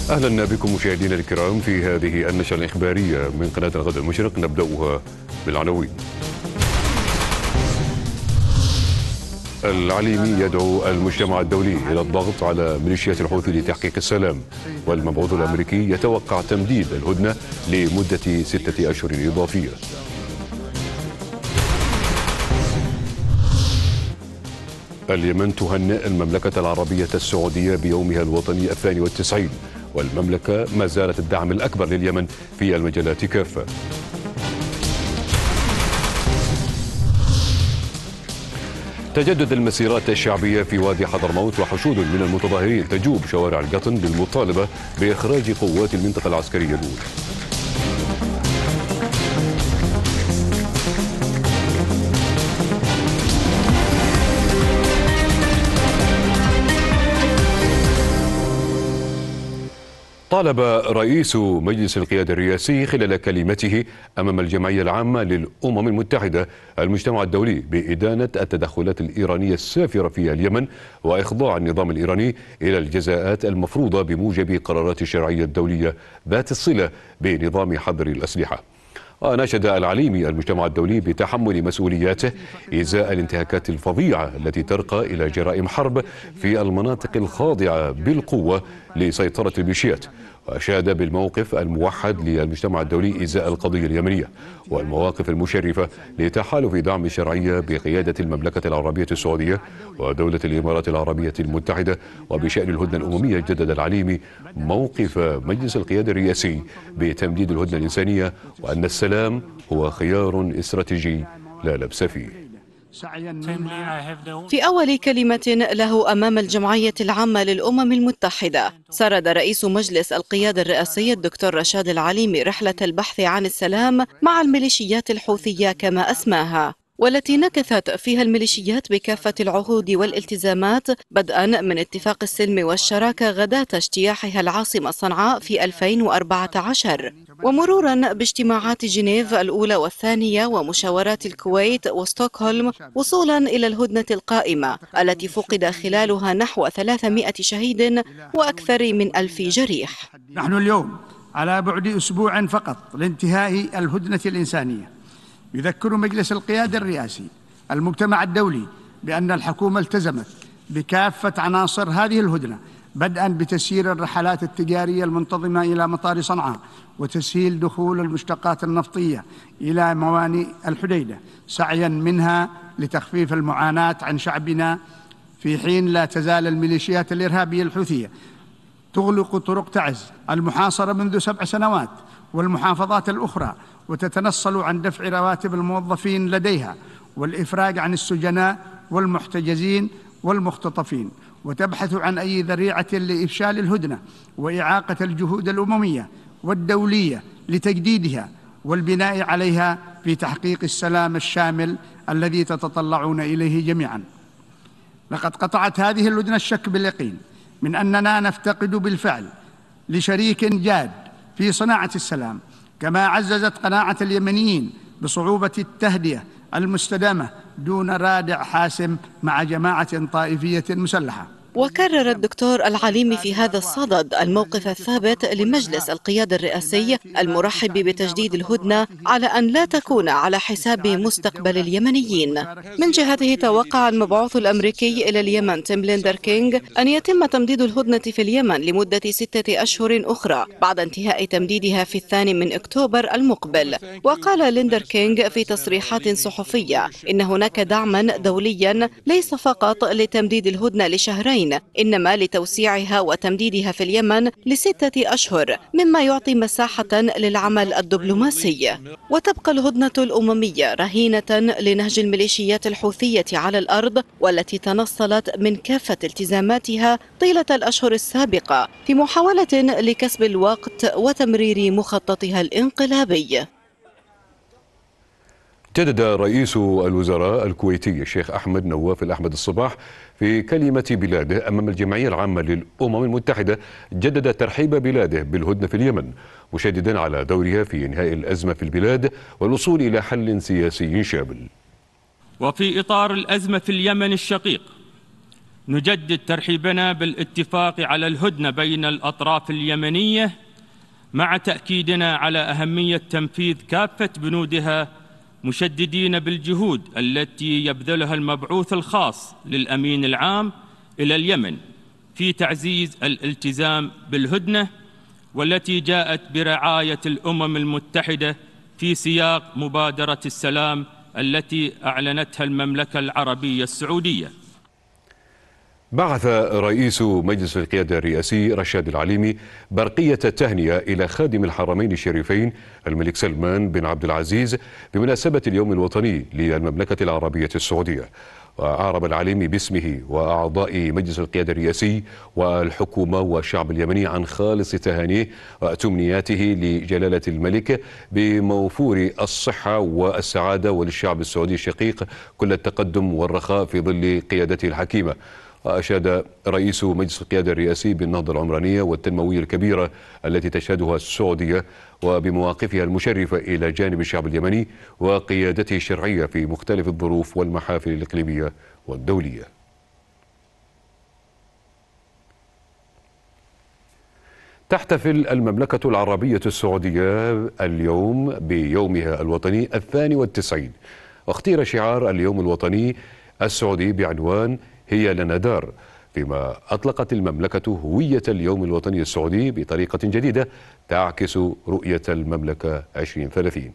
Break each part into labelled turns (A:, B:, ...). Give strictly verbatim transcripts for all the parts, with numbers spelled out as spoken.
A: أهلا بكم مشاهدينا الكرام في هذه النشرة الإخبارية من قناة الغد المشرق. نبدأها بالعناوين. العليمي يدعو المجتمع الدولي إلى الضغط على ميليشيات الحوثي لتحقيق السلام، والمبعوث الأمريكي يتوقع تمديد الهدنة لمدة ستة أشهر إضافية. اليمن تهنئ المملكة العربية السعودية بيومها الوطني الثاني والتسعين، والمملكة ما زالت الدعم الأكبر لليمن في المجالات كافة. تجدد المسيرات الشعبية في وادي حضرموت، وحشود من المتظاهرين تجوب شوارع القطن بالمطالبة بإخراج قوات المنطقة العسكرية الأولى. طالب رئيس مجلس القيادة الرئاسي خلال كلمته أمام الجمعية العامة للأمم المتحدة المجتمع الدولي بإدانة التدخلات الإيرانية السافرة في اليمن، وإخضاع النظام الإيراني إلى الجزاءات المفروضة بموجب قرارات الشرعية الدولية ذات الصلة بنظام حظر الأسلحة. وناشد العليمي المجتمع الدولي بتحمل مسؤولياته إزاء الانتهاكات الفظيعة التي ترقى إلى جرائم حرب في المناطق الخاضعة بالقوة لسيطرة الميليشيات، وأشاد بالموقف الموحد للمجتمع الدولي إزاء القضية اليمنية، والمواقف المشرفة لتحالف دعم الشرعية بقيادة المملكة العربية السعودية ودولة الإمارات العربية المتحدة. وبشأن الهدنة الأممية جدد العليمي موقف مجلس القيادة الرئاسي بتمديد الهدنة الإنسانية، وأن السلام هو خيار استراتيجي لا لبس فيه.
B: في أول كلمة له أمام الجمعية العامة للأمم المتحدة، سرد رئيس مجلس القيادة الرئاسي الدكتور رشاد العليمي رحلة البحث عن السلام مع الميليشيات الحوثية كما أسماها، والتي نكثت فيها الميليشيات بكافة العهود والالتزامات، بدءا من اتفاق السلم والشراكة غداة اجتياحها العاصمة صنعاء في ألفين وأربعة عشر، ومرورا باجتماعات جنيف الأولى والثانية ومشاورات الكويت وستوكهولم، وصولا إلى الهدنة القائمة التي فقد خلالها نحو ثلاثمائة شهيد وأكثر من ألف جريح.
C: نحن اليوم على بعد أسبوع فقط لانتهاء الهدنة الإنسانية. يذكر مجلس القيادة الرئاسي المجتمع الدولي بأن الحكومة التزمت بكافة عناصر هذه الهدنة، بدءا بتسيير الرحلات التجارية المنتظمة إلى مطار صنعاء، وتسهيل دخول المشتقات النفطية إلى موانئ الحديدة، سعيا منها لتخفيف المعاناة عن شعبنا، في حين لا تزال الميليشيات الإرهابية الحوثية تغلق طرق تعز المحاصرة منذ سبع سنوات والمحافظات الأخرى، وتتنصل عن دفع رواتب الموظفين لديها والإفراج عن السجناء والمحتجزين والمختطفين، وتبحث عن أي ذريعة لإفشال الهدنة وإعاقة الجهود الأممية والدولية لتجديدها والبناء عليها في تحقيق السلام الشامل الذي تتطلعون إليه جميعا. لقد قطعت هذه الهدنة الشك باليقين من أننا نفتقد بالفعل لشريك جاد في صناعة السلام، كما عززت قناعة اليمنيين بصعوبة التهدئة المستدامة دون رادع حاسم مع جماعة طائفية مسلحة.
B: وكرر الدكتور العليمي في هذا الصدد الموقف الثابت لمجلس القيادة الرئاسي المرحب بتجديد الهدنة على أن لا تكون على حساب مستقبل اليمنيين. من جهته توقع المبعوث الأمريكي إلى اليمن تيم ليندر كينغ أن يتم تمديد الهدنة في اليمن لمدة ستة أشهر أخرى بعد انتهاء تمديدها في الثاني من أكتوبر المقبل. وقال ليندر كينغ في تصريحات صحفية إن هناك دعما دوليا ليس فقط لتمديد الهدنة لشهرين، إنما لتوسيعها وتمديدها في اليمن لستة أشهر، مما يعطي مساحة للعمل الدبلوماسي. وتبقى الهدنة الأممية رهينة لنهج الميليشيات الحوثية على الأرض، والتي تنصلت من كافة التزاماتها طيلة الأشهر السابقة في محاولة لكسب الوقت وتمرير مخططها الانقلابي.
A: جدد رئيس الوزراء الكويتي الشيخ أحمد نواف الأحمد الصباح في كلمة بلاده أمام الجمعية العامة للأمم المتحدة جدد ترحيب بلاده بالهدنة في اليمن، مشددا على دورها في إنهاء الأزمة في البلاد والوصول إلى حل سياسي شامل.
D: وفي إطار الأزمة في اليمن الشقيق، نجدد ترحيبنا بالاتفاق على الهدنة بين الأطراف اليمنية، مع تأكيدنا على أهمية تنفيذ كافة بنودها، مشددين بالجهود التي يبذلها المبعوث الخاص للأمين العام إلى اليمن في تعزيز الالتزام بالهدنة، والتي جاءت برعاية الأمم المتحدة في سياق مبادرة السلام التي أعلنتها المملكة العربية السعودية.
A: بعث رئيس مجلس القيادة الرئاسي رشاد العليمي برقية تهنئة إلى خادم الحرمين الشريفين الملك سلمان بن عبد العزيز بمناسبة اليوم الوطني للمملكة العربية السعودية. وأعرب العليمي باسمه وأعضاء مجلس القيادة الرئاسي والحكومة والشعب اليمني عن خالص تهانيه وتمنياته لجلالة الملك بموفور الصحة والسعادة، وللشعب السعودي الشقيق كل التقدم والرخاء في ظل قيادته الحكيمة. وأشاد رئيس مجلس القيادة الرئاسي بالنهضة العمرانية والتنموية الكبيرة التي تشهدها السعودية، وبمواقفها المشرفة إلى جانب الشعب اليمني وقيادته الشرعية في مختلف الظروف والمحافل الإقليمية والدولية. تحتفل المملكة العربية السعودية اليوم بيومها الوطني الثاني والتسعين، واختير شعار اليوم الوطني السعودي بعنوان هي لنا دار، فيما أطلقت المملكة هوية اليوم الوطني السعودي بطريقة جديدة تعكس رؤية المملكة عشرين ثلاثين.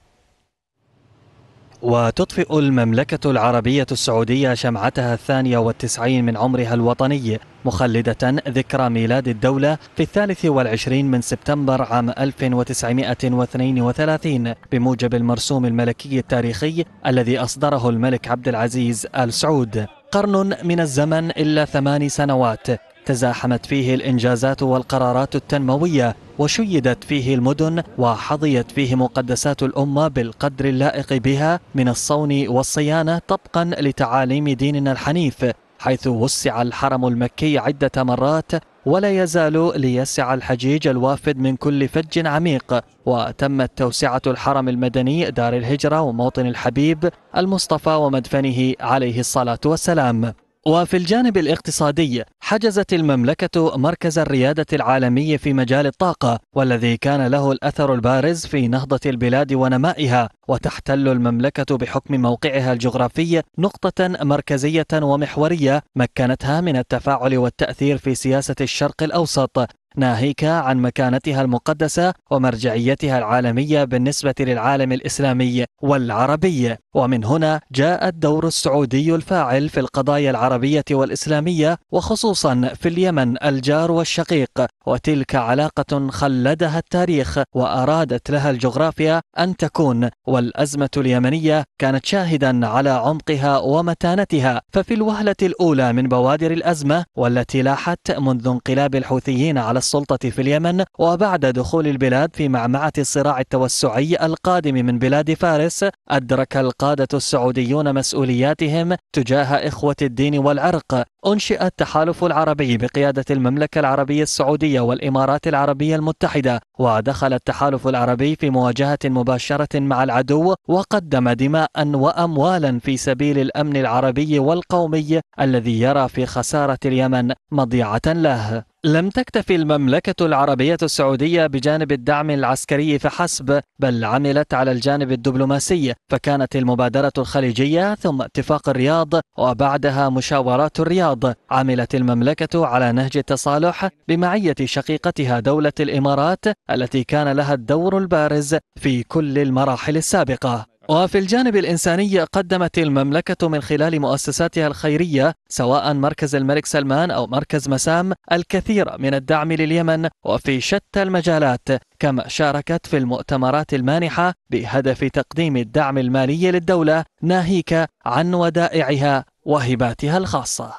E: وتطفئ المملكة العربية السعودية شمعتها الثانية والتسعين من عمرها الوطني، مخلدة ذكرى ميلاد الدولة في الثالث والعشرين من سبتمبر عام ألف وتسعمائة واثنين وثلاثين بموجب المرسوم الملكي التاريخي الذي أصدره الملك عبد العزيز آل سعود. قرن من الزمن إلا ثمان سنوات تزاحمت فيه الإنجازات والقرارات التنموية، وشيدت فيه المدن، وحظيت فيه مقدسات الأمة بالقدر اللائق بها من الصون والصيانة طبقا لتعاليم ديننا الحنيف، حيث وسع الحرم المكي عدة مرات، ولا يزال ليسع الحجيج الوافد من كل فج عميق. وتمت توسعة الحرم المدني دار الهجرة وموطن الحبيب المصطفى ومدفنه عليه الصلاة والسلام. وفي الجانب الاقتصادي حجزت المملكة مركز الريادة العالمي في مجال الطاقة، والذي كان له الأثر البارز في نهضة البلاد ونمائها. وتحتل المملكة بحكم موقعها الجغرافي نقطة مركزية ومحورية مكنتها من التفاعل والتأثير في سياسة الشرق الأوسط، ناهيك عن مكانتها المقدسة ومرجعيتها العالمية بالنسبة للعالم الإسلامي والعربي. ومن هنا جاء الدور السعودي الفاعل في القضايا العربية والإسلامية، وخصوصا في اليمن الجار والشقيق، وتلك علاقة خلدها التاريخ وأرادت لها الجغرافيا أن تكون، والأزمة اليمنية كانت شاهدا على عمقها ومتانتها. ففي الوهلة الأولى من بوادر الأزمة، والتي لاحت منذ انقلاب الحوثيين على السلطة في اليمن، وبعد دخول البلاد في معمعة الصراع التوسعي القادم من بلاد فارس، أدرك القادة السعوديون مسؤولياتهم تجاه إخوة الدين والعرق. أنشئ التحالف العربي بقيادة المملكة العربية السعودية والإمارات العربية المتحدة، ودخل التحالف العربي في مواجهة مباشرة مع العدو، وقدم دماء وأموالا في سبيل الأمن العربي والقومي الذي يرى في خسارة اليمن مضيعة له. لم تكتفي المملكة العربية السعودية بجانب الدعم العسكري فحسب، بل عملت على الجانب الدبلوماسي، فكانت المبادرة الخليجية ثم اتفاق الرياض وبعدها مشاورات الرياض. عملت المملكة على نهج التصالح بمعية شقيقتها دولة الإمارات التي كان لها الدور البارز في كل المراحل السابقة. وفي الجانب الإنساني قدمت المملكة من خلال مؤسساتها الخيرية سواء مركز الملك سلمان أو مركز مسام الكثير من الدعم لليمن وفي شتى المجالات، كما شاركت في المؤتمرات المانحة بهدف تقديم الدعم المالي للدولة، ناهيك عن ودائعها وهباتها الخاصة.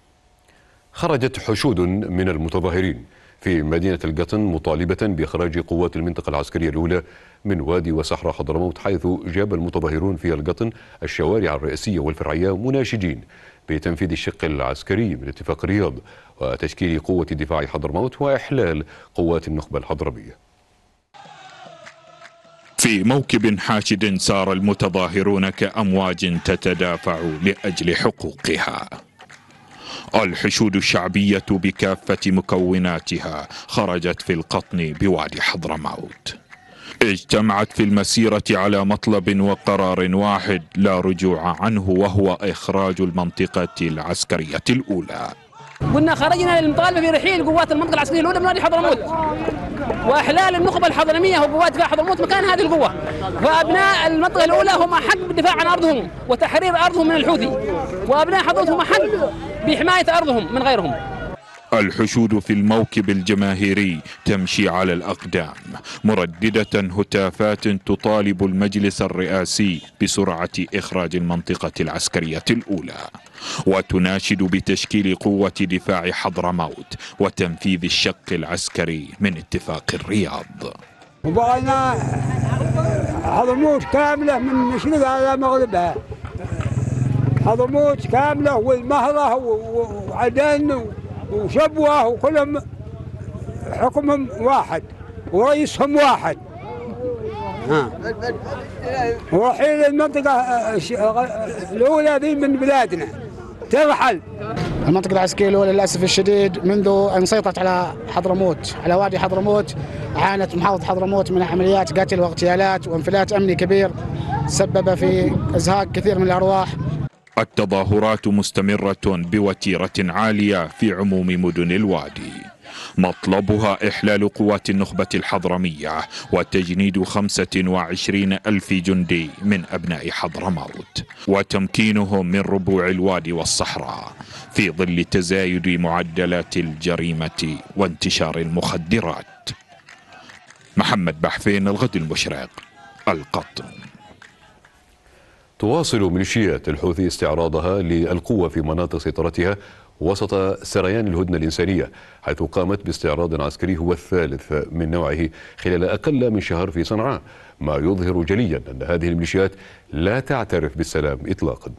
A: خرجت حشود من المتظاهرين في مدينة القطن مطالبة بإخراج قوات المنطقة العسكرية الأولى من وادي وصحراء حضرموت، حيث جاب المتظاهرون في القطن الشوارع الرئيسية والفرعية مناشدين بتنفيذ الشق العسكري من اتفاق الرياض وتشكيل قوة دفاع حضرموت وإحلال قوات النخبة الحضرمية.
F: في موكب حاشد سار المتظاهرون كأمواج تتدافع لأجل حقوقها، الحشود الشعبية بكافة مكوناتها خرجت في القطن بوادي حضرموت، اجتمعت في المسيرة على مطلب وقرار واحد لا رجوع عنه، وهو إخراج المنطقة العسكرية الأولى.
G: قلنا خرجنا للمطالبة برحيل قوات المنطقة العسكرية الأولى من وادي حضرموت، وإحلال النخبة الحضرمية وقوات دفاع حضرموت مكان هذه القوة، فأبناء المنطقة الأولى هم أحق بالدفاع عن أرضهم وتحرير أرضهم من الحوثي، وأبناء حضرموت هم أحق بحماية أرضهم من غيرهم.
F: الحشود في الموكب الجماهيري تمشي على الأقدام، مرددة هتافات تطالب المجلس الرئاسي بسرعة إخراج المنطقة العسكرية الأولى، وتناشد بتشكيل قوة دفاع حضرموت وتنفيذ الشق العسكري من اتفاق الرياض.
H: وبغينا حضرموت كاملة من مشرقها إلى مغربها، حضرموت كاملة والمهرة وعدن وشبوة وكلهم حكمهم واحد ورئيسهم واحد. ها ورحيل المنطقة الأولى ذي من بلادنا ترحل.
I: المنطقة العسكرية الأولى للأسف الشديد منذ أن سيطرت على حضرموت على وادي حضرموت عانت محافظة حضرموت من عمليات قتل واغتيالات وانفلات أمني كبير سبب في إزهاق كثير من الأرواح.
F: التظاهرات مستمرة بوتيرة عالية في عموم مدن الوادي، مطلبها إحلال قوات النخبة الحضرمية وتجنيد خمسة وعشرين ألف جندي من أبناء حضرموت وتمكينهم من ربوع الوادي والصحراء في ظل تزايد معدلات الجريمة وانتشار المخدرات. محمد بحفين، الغد المشرق، القطن.
A: تواصل ميليشيات الحوثي استعراضها للقوة في مناطق سيطرتها وسط سريان الهدنة الإنسانية، حيث قامت باستعراض عسكري هو الثالث من نوعه خلال أقل من شهر في صنعاء، ما يظهر جليا أن هذه الميليشيات لا تعترف بالسلام إطلاقا.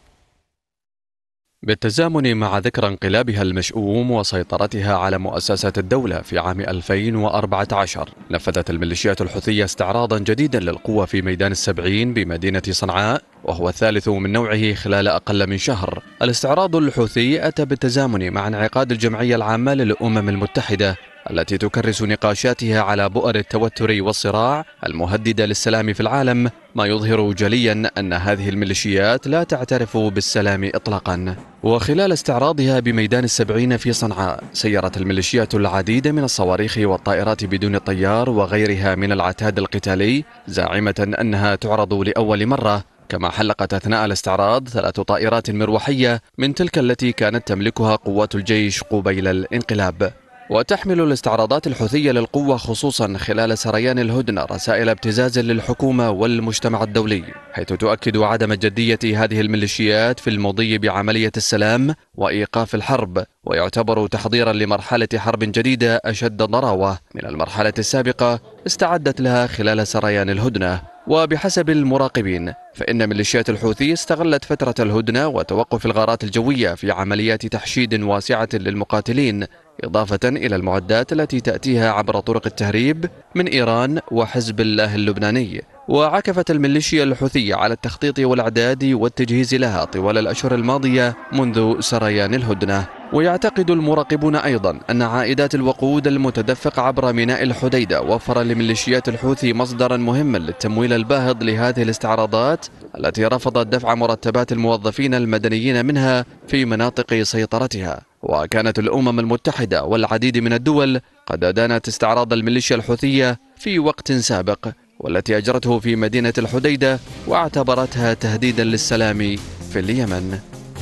J: بالتزامن مع ذكرى انقلابها المشؤوم وسيطرتها على مؤسسات الدولة في عام ألفين وأربعة عشر، نفذت الميليشيات الحوثية استعراضا جديدا للقوة في ميدان السبعين بمدينة صنعاء، وهو الثالث من نوعه خلال أقل من شهر. الاستعراض الحوثي أتى بالتزامن مع انعقاد الجمعية العامة للأمم المتحدة التي تكرس نقاشاتها على بؤر التوتر والصراع المهددة للسلام في العالم، ما يظهر جليا أن هذه الميليشيات لا تعترف بالسلام إطلاقا. وخلال استعراضها بميدان السبعين في صنعاء، سيرت الميليشيات العديد من الصواريخ والطائرات بدون طيار وغيرها من العتاد القتالي، زاعمة أنها تعرض لأول مرة، كما حلقت أثناء الاستعراض ثلاث طائرات مروحية من تلك التي كانت تملكها قوات الجيش قبيل الانقلاب. وتحمل الاستعراضات الحوثية للقوة خصوصا خلال سريان الهدنة رسائل ابتزاز للحكومة والمجتمع الدولي، حيث تؤكد عدم جدية هذه الميليشيات في المضي بعملية السلام وإيقاف الحرب، ويعتبر تحضيرا لمرحلة حرب جديدة أشد ضراوة من المرحلة السابقة استعدت لها خلال سريان الهدنة. وبحسب المراقبين فإن ميليشيات الحوثي استغلت فترة الهدنة وتوقف الغارات الجوية في عمليات تحشيد واسعة للمقاتلين، إضافة إلى المعدات التي تأتيها عبر طرق التهريب من إيران وحزب الله اللبناني. وعكفت الميليشيا الحوثية على التخطيط والإعداد والتجهيز لها طوال الأشهر الماضية منذ سريان الهدنة. ويعتقد المراقبون أيضا أن عائدات الوقود المتدفق عبر ميناء الحديدة وفر لميليشيات الحوثي مصدرا مهما للتمويل الباهظ لهذه الاستعراضات التي رفضت دفع مرتبات الموظفين المدنيين منها في مناطق سيطرتها. وكانت الأمم المتحدة والعديد من الدول قد أدانت استعراض الميليشيا الحوثية في وقت سابق، والتي أجرته في مدينة الحديدة واعتبرتها تهديدا للسلام في اليمن.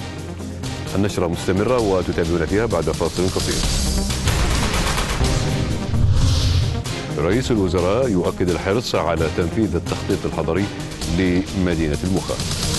A: النشرة مستمرة وتتابعون فيها بعد فاصل قصير. رئيس الوزراء يؤكد الحرص على تنفيذ التخطيط الحضري لمدينة المخا.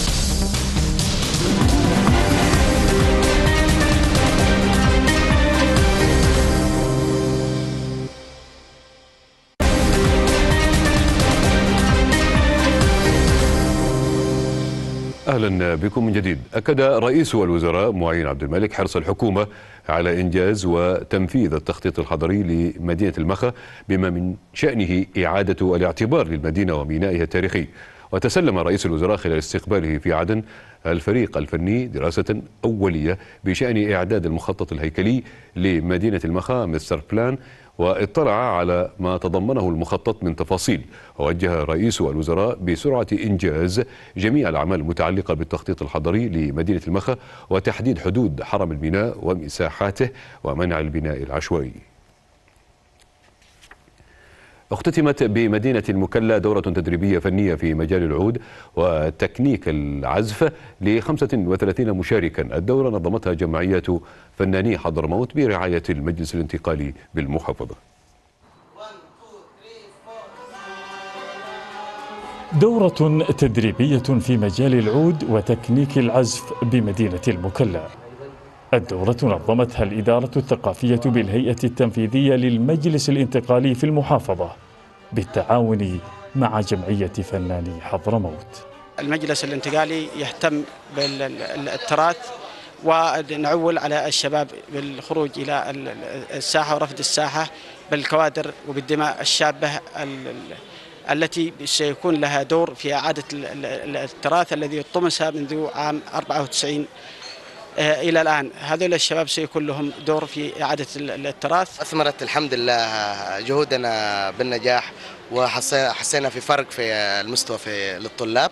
A: أهلا بكم من جديد. أكد رئيس الوزراء معين عبد الملك حرص الحكومة على إنجاز وتنفيذ التخطيط الحضري لمدينة المخا، بما من شأنه إعادة الاعتبار للمدينة ومينائها التاريخي. وتسلم رئيس الوزراء خلال استقباله في عدن الفريق الفني دراسة أولية بشأن إعداد المخطط الهيكلي لمدينة المخا مستر بلان، واطلع على ما تضمنه المخطط من تفاصيل. ووجه رئيس الوزراء بسرعة إنجاز جميع الأعمال المتعلقة بالتخطيط الحضري لمدينة المخا وتحديد حدود حرم الميناء ومساحاته ومنع البناء العشوائي. اختتمت بمدينة المكلا دورة تدريبية فنية في مجال العود وتكنيك العزف ل خمسة وثلاثين مشاركا. الدورة نظمتها جمعية فناني حضرموت برعاية المجلس الانتقالي بالمحافظة.
K: دورة تدريبية في مجال العود وتكنيك العزف بمدينة المكلا. الدورة نظمتها الإدارة الثقافية بالهيئة التنفيذية للمجلس الانتقالي في المحافظة بالتعاون مع جمعية فناني حضرموت.
L: المجلس الانتقالي يهتم بالتراث ونعول على الشباب بالخروج إلى الساحة ورفد الساحة بالكوادر وبالدماء الشابة التي سيكون لها دور في إعادة التراث الذي طمس منذ عام أربعة وتسعين إلى الآن. هذول الشباب سيكون لهم دور في إعادة التراث.
M: أثمرت الحمد لله جهودنا بالنجاح وحسينا في فرق في المستوى في للطلاب.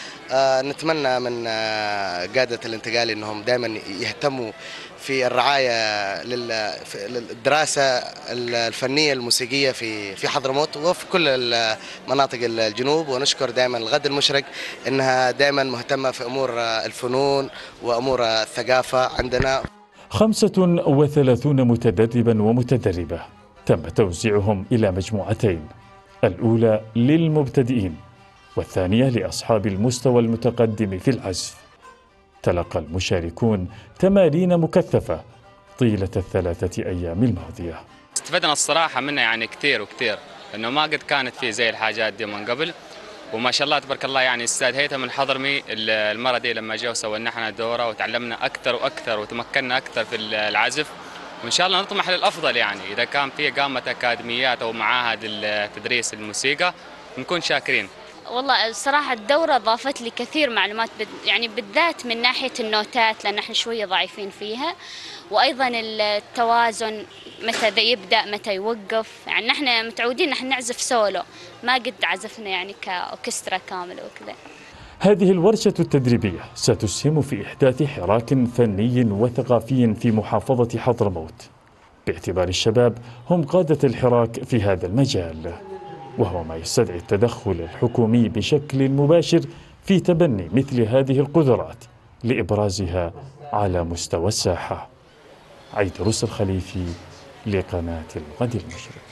M: نتمنى من قادة الانتقالي أنهم دائما يهتموا في الرعاية للدراسة الفنية الموسيقية في في حضرموت وفي كل مناطق الجنوب. ونشكر دائما الغد المشرق أنها دائما مهتمة في أمور الفنون وأمور الثقافة عندنا.
K: خمسة وثلاثون متدربا ومتدربة تم توزيعهم إلى مجموعتين، الأولى للمبتدئين والثانية لأصحاب المستوى المتقدم في العزف. تلقى المشاركون تمارين مكثفة طيلة الثلاثة أيام الماضية.
N: استفدنا الصراحة منها يعني كثير وكثير، إنه ما قد كانت في زي الحاجات دي من قبل، وما شاء الله تبارك الله. يعني أستاذ هيثم الحضرمي المرة دي لما جاء وسوى لنا احنا دورة وتعلمنا أكثر وأكثر وتمكنا أكثر في العزف، وإن شاء الله نطمح للأفضل. يعني إذا كان في قامة أكاديميات أو معاهد التدريس الموسيقى نكون شاكرين.
O: والله الصراحة الدورة ضافت لي كثير معلومات، يعني بالذات من ناحية النوتات لأن احنا شوية ضعيفين فيها، وأيضا التوازن متى يبدأ متى يوقف. يعني نحن متعودين نحن نعزف سولو، ما قد عزفنا يعني كأوركسترا كاملة وكذا.
K: هذه الورشة التدريبية ستسهم في إحداث حراك فني وثقافي في محافظة حضرموت، باعتبار الشباب هم قادة الحراك في هذا المجال، وهو ما يستدعي التدخل الحكومي بشكل مباشر في تبني مثل هذه القدرات لإبرازها على مستوى الساحة. عيدروس الخليفي لقناة الغد المشرق.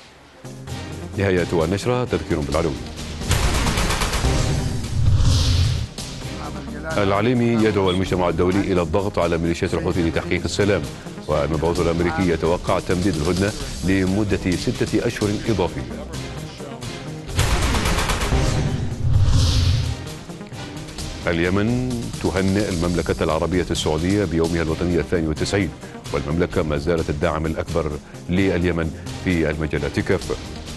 A: نهاية النشرة تذكير بالعلوم. العليمي يدعو المجتمع الدولي إلى الضغط على ميليشيات الحوثي لتحقيق السلام، والمبعوث الأمريكي يتوقع تمديد الهدنة لمدة ستة أشهر إضافية. اليمن تهنئ المملكة العربية السعودية بيومها الوطني الثاني والتسعين، والمملكة ما زالت الداعم الأكبر لليمن في المجالات كافة.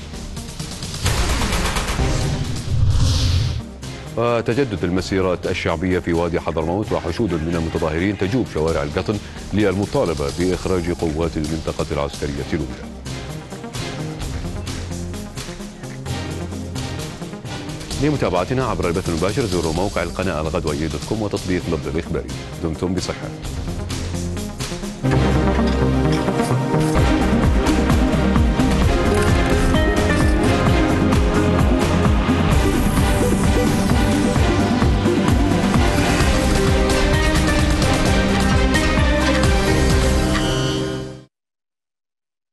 A: وتجدد المسيرات الشعبية في وادي حضرموت، وحشود من المتظاهرين تجوب شوارع القطن للمطالبة بإخراج قوات المنطقة العسكرية الأولى. لمتابعتنا عبر البث المباشر زوروا موقع القناة الغد دوت كوم وتطبيق لبض الإخباري. دمتم بصحة.